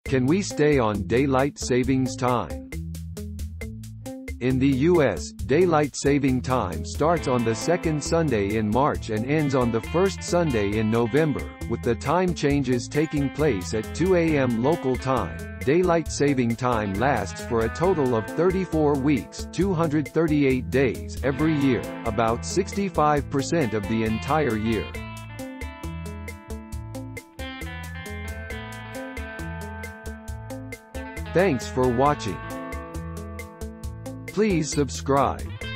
Can we stay on daylight savings time? In the U.S., daylight saving time starts on the second Sunday in March and ends on the first Sunday in November, with the time changes taking place at 2 a.m. local time. Daylight saving time lasts for a total of 34 weeks, 238 days every year, about 65% of the entire year. Thanks for watching. Please subscribe.